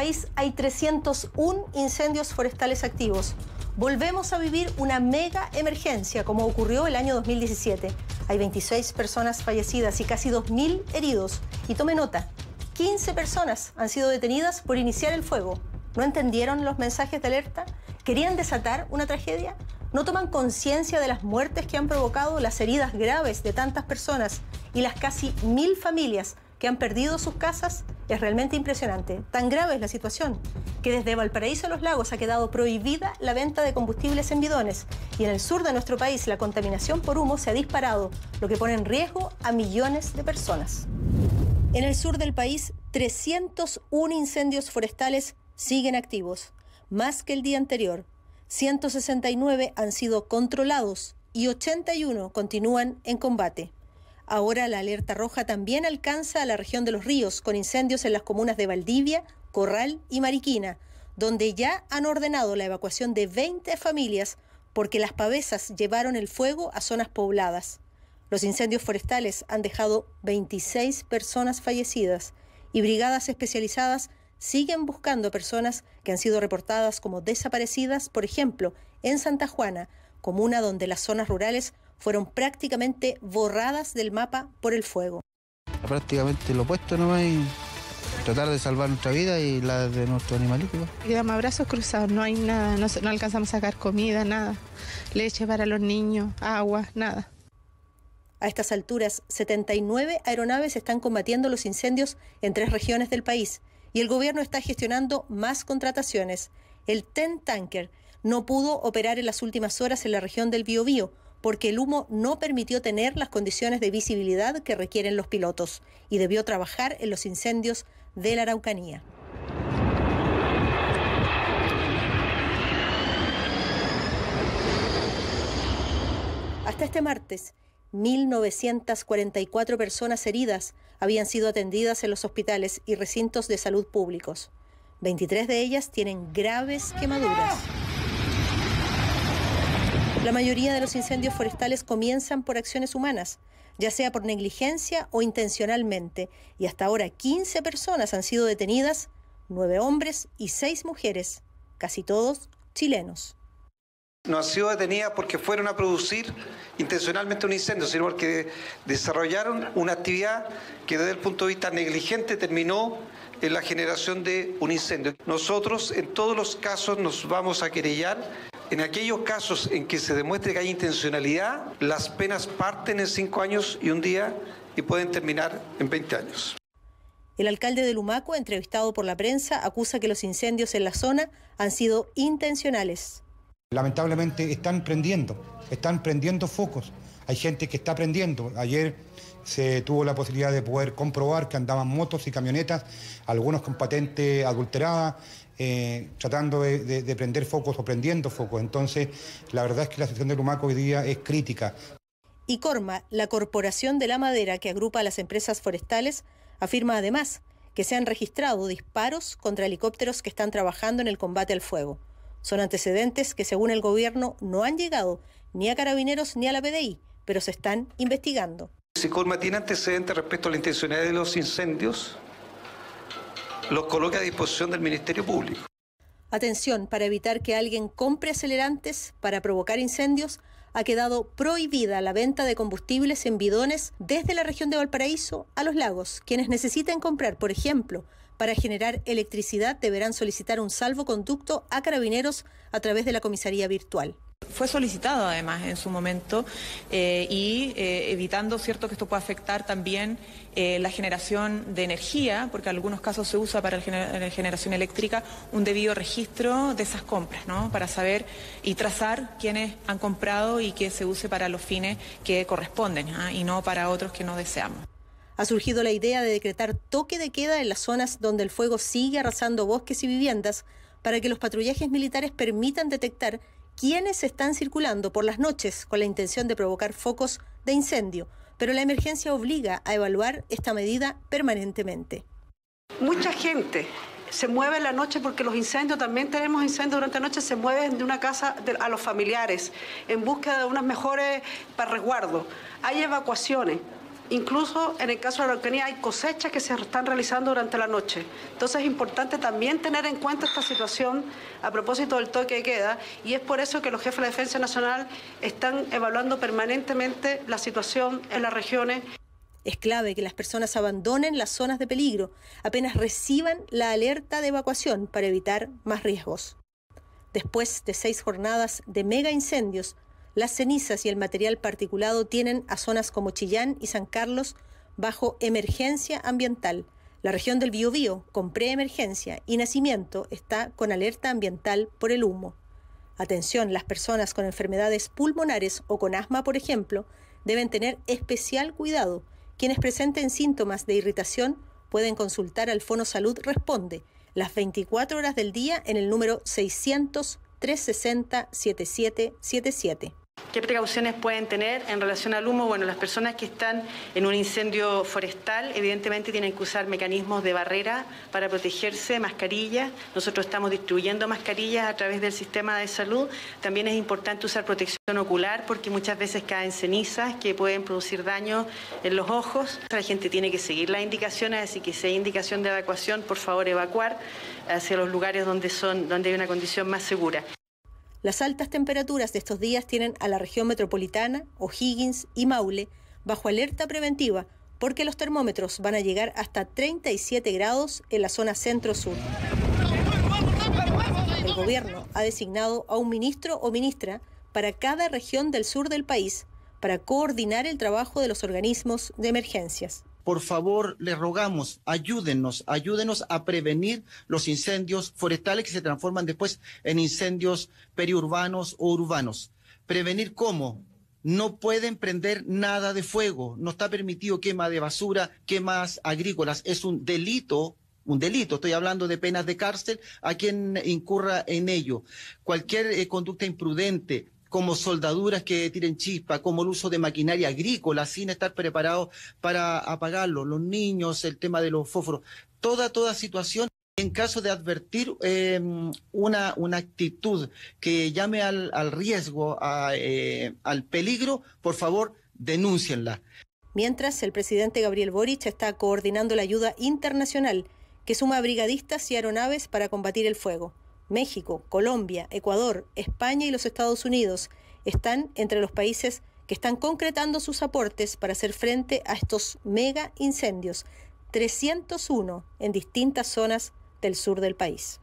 país hay 301 incendios forestales activos. Volvemos a vivir una mega emergencia, como ocurrió el año 2017. Hay 26 personas fallecidas y casi 2.000 heridos. Y tome nota, 15 personas han sido detenidas por iniciar el fuego. ¿No entendieron los mensajes de alerta? ¿Querían desatar una tragedia? ¿No toman conciencia de las muertes que han provocado, las heridas graves de tantas personas y las casi 1.000 familias que han perdido sus casas? Es realmente impresionante. Tan grave es la situación que desde Valparaíso a Los Lagos ha quedado prohibida la venta de combustibles en bidones, y en el sur de nuestro país la contaminación por humo se ha disparado, lo que pone en riesgo a millones de personas. En el sur del país, 301 incendios forestales siguen activos, más que el día anterior. 169 han sido controlados y 81 continúan en combate. Ahora la alerta roja también alcanza a la región de Los Ríos, con incendios en las comunas de Valdivia, Corral y Mariquina, donde ya han ordenado la evacuación de 20 familias porque las pavesas llevaron el fuego a zonas pobladas. Los incendios forestales han dejado 26 personas fallecidas y brigadas especializadas siguen buscando a personas que han sido reportadas como desaparecidas, por ejemplo, en Santa Juana, comuna donde las zonas rurales fueron prácticamente borradas del mapa por el fuego. Prácticamente lo opuesto nomás, y tratar de salvar nuestra vida y la de nuestros animalitos. Quedamos a brazos cruzados, no hay nada, no alcanzamos a sacar comida, nada, leche para los niños, agua, nada. A estas alturas, 79 aeronaves están combatiendo los incendios en 3 regiones del país y el gobierno está gestionando más contrataciones. El TEN Tanker no pudo operar en las últimas horas en la región del Biobío porque el humo no permitió tener las condiciones de visibilidad que requieren los pilotos y debió trabajar en los incendios de la Araucanía. Hasta este martes, 1.944 personas heridas habían sido atendidas en los hospitales y recintos de salud públicos. 23 de ellas tienen graves quemaduras. La mayoría de los incendios forestales comienzan por acciones humanas, ya sea por negligencia o intencionalmente, y hasta ahora 15 personas han sido detenidas, 9 hombres y 6 mujeres, casi todos chilenos. No han sido detenidas porque fueron a producir intencionalmente un incendio, sino porque desarrollaron una actividad que desde el punto de vista negligente terminó en la generación de un incendio. Nosotros en todos los casos nos vamos a querellar. En aquellos casos en que se demuestre que hay intencionalidad, las penas parten en 5 años y un día y pueden terminar en 20 años. El alcalde de Lumaco, entrevistado por la prensa, acusa que los incendios en la zona han sido intencionales. Lamentablemente están prendiendo focos. Hay gente que está prendiendo. Ayer se tuvo la posibilidad de poder comprobar que andaban motos y camionetas, algunos con patente adulterada, tratando de prender focos o prendiendo focos. Entonces, la verdad es que la situación de Lumaco hoy día es crítica. Y Corma, la corporación de la madera que agrupa a las empresas forestales, afirma además que se han registrado disparos contra helicópteros que están trabajando en el combate al fuego. Son antecedentes que, según el gobierno, no han llegado ni a Carabineros ni a la PDI, pero se están investigando. Si Corma tiene antecedentes respecto a la intencionalidad de los incendios, los coloca a disposición del Ministerio Público. Atención, para evitar que alguien compre acelerantes para provocar incendios, ha quedado prohibida la venta de combustibles en bidones desde la región de Valparaíso a Los Lagos. Quienes necesiten comprar, por ejemplo, para generar electricidad, deberán solicitar un salvoconducto a Carabineros a través de la comisaría virtual. Fue solicitado además en su momento evitando, cierto, que esto pueda afectar también la generación de energía, porque en algunos casos se usa para la generación eléctrica, un debido registro de esas compras, ¿no? Para saber y trazar quiénes han comprado y que se use para los fines que corresponden, y no para otros que no deseamos. Ha surgido la idea de decretar toque de queda en las zonas donde el fuego sigue arrasando bosques y viviendas para que los patrullajes militares permitan detectar quiénes están circulando por las noches con la intención de provocar focos de incendio, pero la emergencia obliga a evaluar esta medida permanentemente. Mucha gente se mueve en la noche porque los incendios, también tenemos incendios durante la noche, se mueven de una casa a los familiares en búsqueda de unas mejores para resguardo. Hay evacuaciones. Incluso en el caso de la Araucanía hay cosechas que se están realizando durante la noche. Entonces es importante también tener en cuenta esta situación a propósito del toque de queda, y es por eso que los jefes de Defensa Nacional están evaluando permanentemente la situación en las regiones. Es clave que las personas abandonen las zonas de peligro apenas reciban la alerta de evacuación para evitar más riesgos. Después de 6 jornadas de mega incendios, las cenizas y el material particulado tienen a zonas como Chillán y San Carlos bajo emergencia ambiental. La región del Biobío, con preemergencia, y Nacimiento está con alerta ambiental por el humo. Atención, las personas con enfermedades pulmonares o con asma, por ejemplo, deben tener especial cuidado. Quienes presenten síntomas de irritación pueden consultar al Fono Salud Responde las 24 horas del día en el número 600-360-7777. ¿Qué precauciones pueden tener en relación al humo? Bueno, las personas que están en un incendio forestal evidentemente tienen que usar mecanismos de barrera para protegerse, mascarillas. Nosotros estamos distribuyendo mascarillas a través del sistema de salud. También es importante usar protección ocular porque muchas veces caen cenizas que pueden producir daño en los ojos. La gente tiene que seguir las indicaciones, así que si hay indicación de evacuación, por favor evacuar hacia los lugares donde hay una condición más segura. Las altas temperaturas de estos días tienen a la región metropolitana, O'Higgins y Maule bajo alerta preventiva porque los termómetros van a llegar hasta 37 grados en la zona centro-sur. El gobierno ha designado a un ministro o ministra para cada región del sur del país para coordinar el trabajo de los organismos de emergencias. Por favor, les rogamos, ayúdenos a prevenir los incendios forestales que se transforman después en incendios periurbanos o urbanos. ¿Prevenir cómo? No pueden prender nada de fuego, no está permitido quema de basura, quemas agrícolas, es un delito, estoy hablando de penas de cárcel a quien incurra en ello. Cualquier conducta imprudente, como soldaduras que tiren chispa, como el uso de maquinaria agrícola sin estar preparados para apagarlo, los niños, el tema de los fósforos, toda situación, en caso de advertir una actitud que llame al riesgo, al peligro, por favor, denúncienla. Mientras, el presidente Gabriel Boric está coordinando la ayuda internacional, que suma brigadistas y aeronaves para combatir el fuego. México, Colombia, Ecuador, España y los Estados Unidos están entre los países que están concretando sus aportes para hacer frente a estos mega incendios, 301 en distintas zonas del sur del país.